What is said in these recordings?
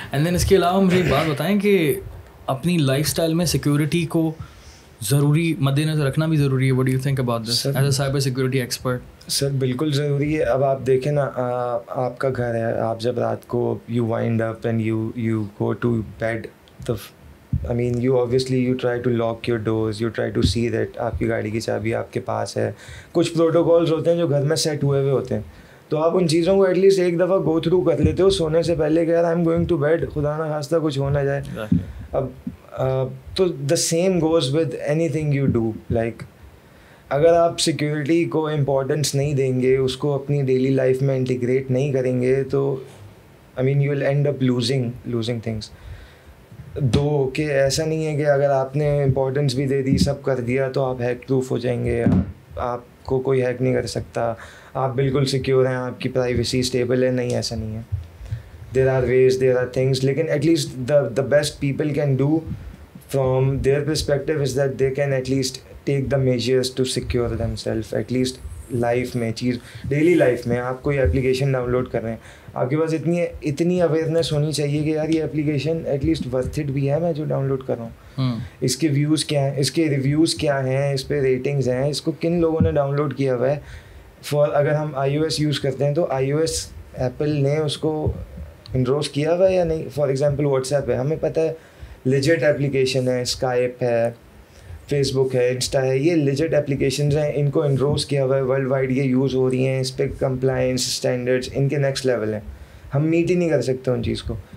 And then इसके अलावा मुझे एक बात बताएं कि अपनी लाइफस्टाइल में सिक्योरिटी को ज़रूरी मद्देनज़र रखना भी ज़रूरी है. What do you think about this as a cyber security expert? Sir बिल्कुल ज़रूरी है. अब आप देखें ना, आपका घर है, आप जब रात को you wind up and you go to bed, तो I mean you obviously you try to lock your doors, you try to see that आपकी गाड़ी की चाबी आपके पास है. कुछ प्रोटोकॉल्स होते हैं जो घर में सेट हुए हुए होते हैं, तो आप उन चीज़ों को एटलीस्ट एक दफ़ा गो थ्रू कर लेते हो सोने से पहले कि यार I am going to bed, खुदा ना खास्ता कुछ हो ना जाए. अब तो the same goes with anything you do. Like अगर आप सिक्योरिटी को इम्पोर्टेंस नहीं देंगे, उसको अपनी डेली लाइफ में इंटीग्रेट नहीं करेंगे, तो I mean you will end up losing things. दो कि ऐसा नहीं है कि अगर आपने इम्पोर्टेंस भी दे दी, सब कर दिया, तो आप हैक प्रूफ हो जाएंगे, आपको कोई हैक नहीं कर सकता, आप बिल्कुल सिक्योर हैं, आपकी प्राइवेसी स्टेबल है. नहीं, ऐसा नहीं है. There are ways, there are things, लेकिन at least the best people can do from their perspective is that they can at least take the measures to secure themself. At least life में daily life में आप कोई एप्लीकेशन डाउनलोड कर रहे हैं, आपके पास इतनी अवेयरनेस होनी चाहिए कि यार ये एप्लीकेशन एटलीस्ट वर्थ इट भी है मैं जो डाउनलोड कर रहा हूँ. इसके व्यूज़ क्या हैं, इसके रिव्यूज़ क्या हैं, इस पर रेटिंग्स हैं, इसको किन लोगों ने डाउनलोड किया हुआ है. अगर हम iOS यूज़ करते हैं तो iOS एप्पल ने उसको इनरोज किया हुआ है या नहीं. फॉर एग्जांपल व्हाट्सएप है, हमें पता है लेजिट एप्लीकेशन है, स्काइप है, फेसबुक है, इंस्टा है, ये लेजिट एप्लीकेशंस हैं, इनको इनरोज किया हुआ है, वर्ल्ड वाइड ये यूज़ हो रही हैं, इस पर कंप्लाइंस स्टैंडर्ड्स इनके नेक्स्ट लेवल हैं. हम मीट ही नहीं कर सकते उन चीज़ को.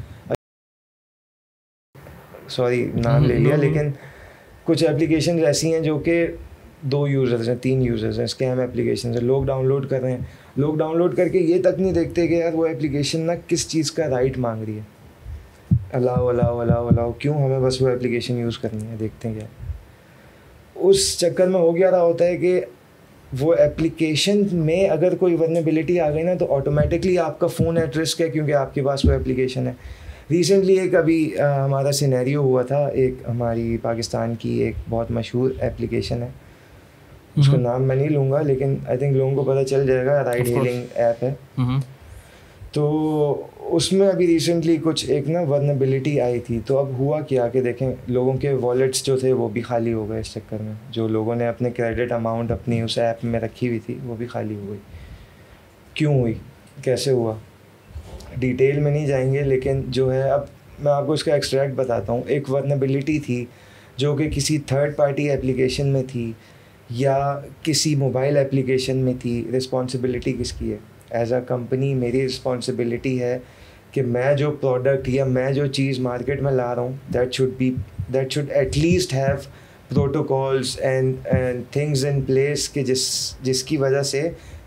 सॉरी नाम ले लिया, लेकिन कुछ एप्लीकेशन ऐसी हैं जो कि 2 यूज़र्स हैं, 3 यूज़र्स हैं, स्कैम एप्लीकेशन है, लोग डाउनलोड कर रहे हैं. लोग डाउनलोड करके ये तक नहीं देखते कि यार वो एप्लीकेशन ना किस चीज़ का राइट मांग रही है. अलाउ क्यों, हमें बस वो एप्लीकेशन यूज़ करनी है, देखते हैं क्या. उस चक्कर में हो गया रहा होता है कि वो एप्लीकेशन में अगर कोई वल्नरेबिलिटी आ गई ना, तो ऑटोमेटिकली आपका फ़ोन एट रिस्क है, क्योंकि आपके पास वो एप्लीकेशन है. रिसेंटली एक अभी हमारा सिनेरियो हुआ था, एक हमारी पाकिस्तान की एक बहुत मशहूर एप्लीकेशन है, उसका नाम मैं नहीं लूँगा, लेकिन आई थिंक लोगों को पता चल जाएगा, राइड हेलिंग ऐप है. तो उसमें अभी रिसेंटली कुछ एक ना वल्नरेबिलिटी आई थी. तो अब हुआ क्या कि देखें, लोगों के वॉलेट्स जो थे वो भी खाली हो गए इस चक्कर में. जो लोगों ने अपने क्रेडिट अमाउंट अपनी उस ऐप में रखी हुई थी वो भी खाली हो गई. क्यों हुई, कैसे हुआ, डिटेल में नहीं जाएंगे, लेकिन जो है अब मैं आपको इसका एक्सट्रैक्ट बताता हूँ. एक वल्नरेबिलिटी थी जो कि किसी थर्ड पार्टी एप्लीकेशन में थी या किसी मोबाइल एप्लीकेशन में थी. रिस्पॉन्सिबिलिटी किसकी है? एज अ कंपनी मेरी रिस्पॉन्सिबिलिटी है कि मैं जो प्रोडक्ट या मैं जो चीज़ मार्केट में ला रहा हूँ, that should at least have protocols and things in place कि जिसकी वजह से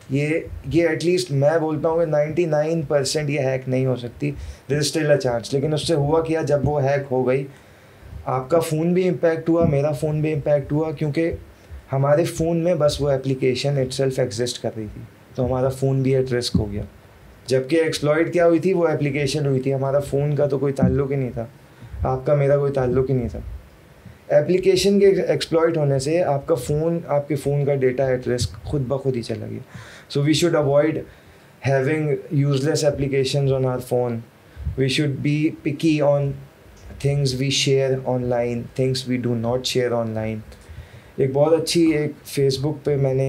ये एटलीस्ट मैं बोलता हूँ कि 99% ये हैक नहीं हो सकती. There is still a chance. लेकिन उससे हुआ क्या, जब वो हैक हो गई, आपका फ़ोन भी इम्पैक्ट हुआ, मेरा फ़ोन भी इम्पैक्ट हुआ, क्योंकि हमारे फ़ोन में बस वो एप्लीकेशन इटसेल्फ एग्जिस्ट कर रही थी, तो हमारा फ़ोन भी एट रिस्क हो गया. जबकि एक्सप्लॉइट क्या हुई थी, वो एप्लीकेशन हुई थी, हमारा फ़ोन का तो कोई ताल्लुक ही नहीं था, आपका मेरा कोई ताल्लुक ही नहीं था. एप्लीकेशन के एक्सप्लॉइट होने से आपके फ़ोन का डेटा एट रिस्क खुद ब खुद ही चला गया. So we should avoid having useless applications on our phone. We should be picky on things we share online, things we do not share online. एक बहुत अच्छी एक फेसबुक पे मैंने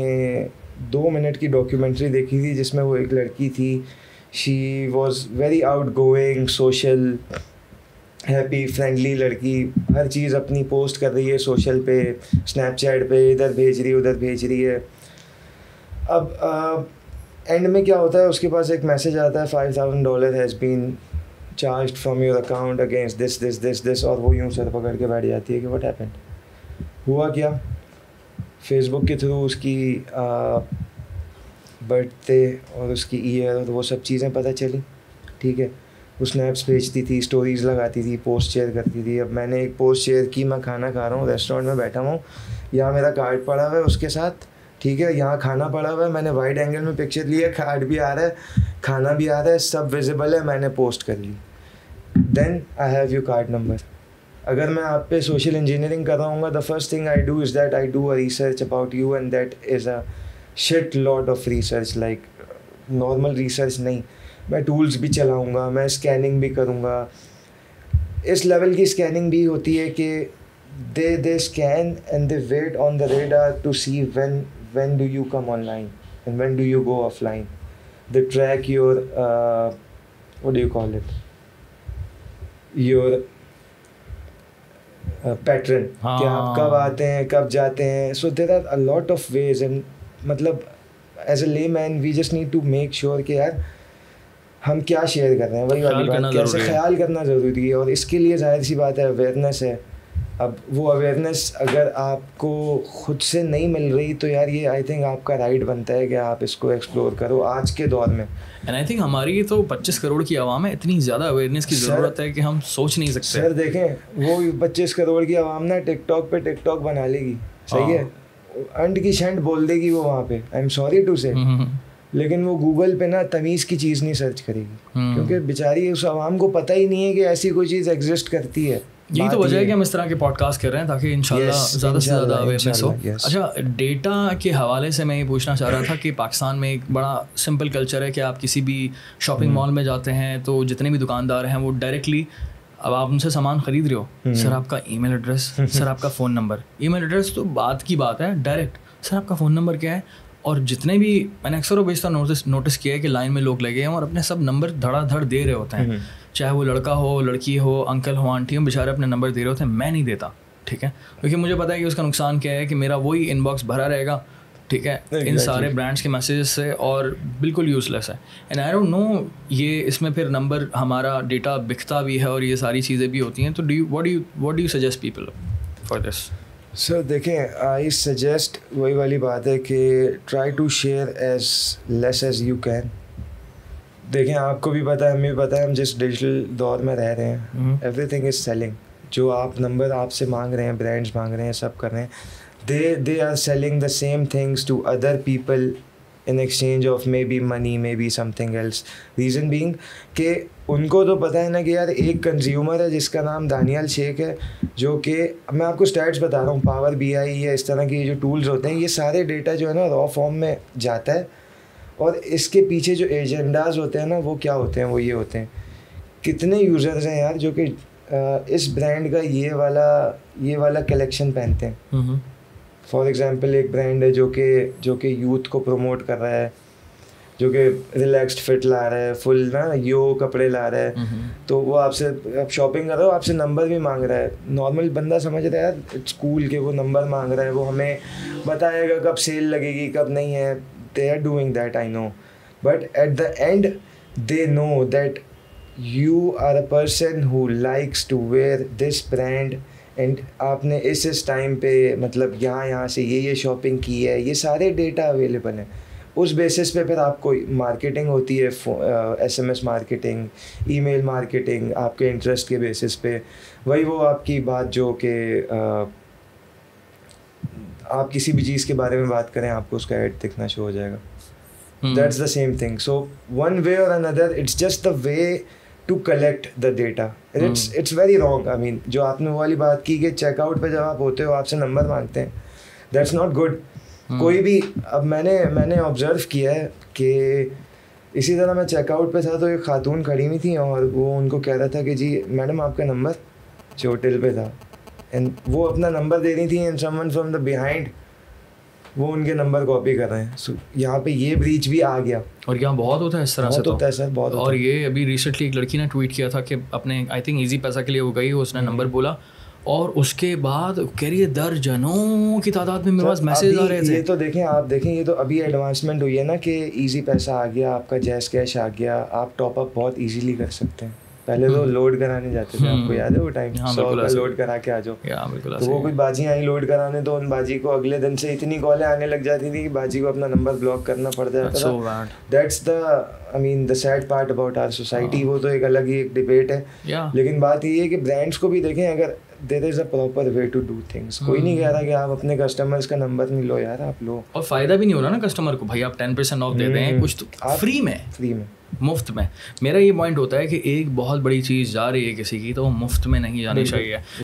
2 मिनट की डॉक्यूमेंट्री देखी थी, जिसमें वो एक लड़की थी, she was very outgoing, social, happy, friendly लड़की, हर चीज़ अपनी पोस्ट कर रही है सोशल पे, स्नैपचैट पे, इधर भेज रही है उधर भेज रही है. अब एंड में क्या होता है, उसके पास एक मैसेज आता है, $5,000 has been charge from your account against this, और वो यूँ सर पकड़ के बैठ जाती है कि व्हाट हैपेंड. हुआ क्या, फेसबुक के थ्रू उसकी बर्थडे और उसकी ईयर और वो सब चीज़ें पता चली. ठीक है, वो स्नैप्स भेजती थी, स्टोरीज़ लगाती थी, पोस्ट शेयर करती थी. अब मैंने एक पोस्ट शेयर की, मैं खाना खा रहा हूँ, रेस्टोरेंट में बैठा हूँ, यहाँ मेरा कार्ड पड़ा हुआ है उसके साथ, ठीक है, यहाँ खाना पड़ा हुआ है, मैंने वाइड एंगल में पिक्चर लिया, कार्ड भी आ रहा है, खाना भी आ रहा है, सब विजिबल है, मैंने पोस्ट कर ली. Then I have your card number. अगर मैं आप पे सोशल इंजीनियरिंग कर रहा हूँ, the first thing I do is that I do a research about you, and that is a shit lot of research. Like normal research नहीं, मैं tools भी चलाऊँगा, मैं स्कैनिंग भी करूँगा, इस लेवल की स्कैनिंग भी होती है कि they scan and they wait on the radar to see when do you come online and when do you go offline. They track your what do you call it, your pattern कि आप कब आते हैं कब जाते हैं. So there are a lot of ways and मतलब as a layman we just need to make sure कि यार हम क्या शेयर कर रहे हैं, वही वाली बात, कैसे ख्याल करना ज़रूरी है. और इसके लिए जाहिर सी बात है अवेयरनेस है. अब वो अवेयरनेस अगर आपको खुद से नहीं मिल रही तो यार ये आई थिंक आपका राइट बनता है कि आप इसको एक्सप्लोर करो आज के दौर में. एंड आई थिंक हमारी तो 25 करोड़ की आवाम है, इतनी ज़्यादा अवेयरनेस की ज़रूरत है कि हम सोच नहीं सकते. सर देखें वो 25 करोड़ की आवाम ना टिकटॉक पे टिकटॉक बना लेगी, सही है, अंड की शंड बोल देगी वो वहाँ पे, आई एम सॉरी टू से, लेकिन वो गूगल पे ना तमीज़ की चीज़ नहीं सर्च करेगी क्योंकि बेचारी उस आवाम को पता ही नहीं है कि ऐसी कोई चीज़ एग्जिस्ट करती है. यही तो वजह है कि हम इस तरह के पॉडकास्ट कर रहे हैं ताकि इंशाल्लाह ज़्यादा से ज़्यादा अवेयरनेस हो. अच्छा, डेटा के हवाले से मैं ये पूछना चाह रहा था कि पाकिस्तान में एक बड़ा सिंपल कल्चर है कि आप किसी भी शॉपिंग मॉल में जाते हैं तो जितने भी दुकानदार हैं वो डायरेक्टली, अब आप उनसे सामान ख़रीद रहे हो, सर आपका ईमेल एड्रेस, सर आपका फ़ोन नंबर. ईमेल एड्रेस तो बात की बात है, डायरेक्ट सर आपका फ़ोन नंबर क्या है. और जितने भी मैंने अक्सर व बेशतर नोटिस किया है कि लाइन में लोग लगे हैं और अपने सब नंबर धड़ाधड़ दे रहे होते हैं, चाहे वो लड़का हो, लड़की हो, अंकल हो, आंटी हो, बेचारे अपने नंबर दे रहे होते हैं. मैं नहीं देता, ठीक है, क्योंकि मुझे पता है कि उसका नुकसान क्या है कि मेरा वही इनबॉक्स भरा रहेगा, ठीक है, इन सारे ब्रांड्स के मैसेजेस से, और बिल्कुल यूज़लेस है. एंड आई डोंट नो ये इसमें फिर नंबर हमारा डेटा बिकता भी है और ये सारी चीज़ें भी होती हैं. तो what do you suggest people for this? Sir देखें, आई सजेस्ट वही वाली बात है कि try to share as less as you can. देखें आपको भी पता है, हमें भी पता है, हम जिस डिजिटल दौर में रह रहे हैं, एवरीथिंग इज़ सेलिंग. जो आप नंबर आपसे मांग रहे हैं, ब्रांड्स मांग रहे हैं, सब कर रहे हैं, they are selling the same things to other people in exchange of maybe money, maybe something else. Reason being कि उनको तो पता है ना कि यार एक कंज्यूमर है जिसका नाम दानियल शेख है, जो कि मैं आपको स्टैट्स बता रहा हूँ, पावर BI या इस तरह के जो टूल्स होते हैं, ये सारे डेटा जो है ना रॉ फॉर्म में जाता है. और इसके पीछे जो एजेंडाज होते हैं ना वो क्या होते हैं, वो ये होते हैं कितने यूज़र्स हैं यार जो कि इस ब्रांड का ये वाला कलेक्शन पहनते हैं. फॉर एग्ज़ाम्पल एक ब्रांड है जो कि यूथ को प्रमोट कर रहा है, जो कि रिलैक्स्ड फिट ला रहा है, फुल ना यो कपड़े ला रहा है, तो वो आपसे आप शॉपिंग कर रहे हो, आपसे नंबर भी मांग रहा है. नॉर्मल बंदा समझ रहा है यार स्कूल के वो नंबर मांग रहा है, वो हमें बताएगा कब सेल लगेगी कब नहीं है. They are doing that, I know, but at the end they know that you are a person who likes to wear this brand and आपने इस टाइम पे मतलब यहाँ से ये शॉपिंग की है. ये सारे डेटा अवेलेबल हैं. उस बेसिस पे फिर आपको मार्केटिंग होती है, SMS मार्केटिंग, ईमेल मार्केटिंग, आपके इंटरेस्ट के बेसिस पे. वही वो आपकी बात जो कि आप किसी भी चीज़ के बारे में बात करें आपको उसका ऐड दिखना शुरू हो जाएगा. That's the same thing. So one way और another it's just the way to collect the data. It's very wrong. I mean, जो आपने वो वाली बात की कि चेकआउट पे जब आप होते हो आपसे नंबर मांगते हैं, that's not good. कोई भी, अब मैंने ऑब्जर्व किया है कि इसी तरह मैं चेकआउट पे था तो एक खातून खड़ी हुई थी और वो उनको कह रहा था कि जी मैडम आपका नंबर जो होटल पे था, एंड वो अपना नंबर दे रही थी and someone from the behind वो उनके नंबर कॉपी कर रहे हैं. सो यहाँ पे ये ब्रीच भी आ गया. और यहाँ बहुत होता है इस तरह से. बहुत होता है सर, बहुत होता और है. ये अभी रिसेंटली एक लड़की ने ट्वीट किया था कि अपने आई थिंक इजी पैसा के लिए वो गई, उसने नंबर बोला और उसके बाद कह रही है दर्जनों की तादाद में मेरे पास मैसेज आ रहे थे. ये तो देखें, आप देखें, ये तो अभी एडवांसमेंट हुई है ना कि इजी पैसा आ गया, आपका जैस कैश आ गया, आप टॉपअप बहुत इजीली कर सकते हैं. पहले तो लोड कराने जाते थे, आपको याद है वो टाइम, 100 का लोड करा के आ जाओ. तो वो कोई बाजी आई लोड कराने तो उन बाजी को अगले दिन से इतनी कॉलें आने लग जाती थी कि बाजी को अपना नंबर ब्लॉक करना पड़ जाता था. That's the I mean the sad part about our society. वो तो एक अलग ही एक डिबेट है. लेकिन बात ये है कि ब्रांड्स को भी देखें, अगर there is a proper way to do things. कोई नहीं कह रहा कि आप अपने कस्टमर्स का नंबर नहीं लो यार, आप लो. और फायदा भी नहीं हो रहा ना कस्टमर को, भाई आप 10% ऑफ दे दें कुछ तो फ्री में मुफ्त में. मेरा ये पॉइंट होता है कि एक बहुत बड़ी चीज़ जा रही है किसी की तो वो मुफ्त में नहीं जानी चाहिए.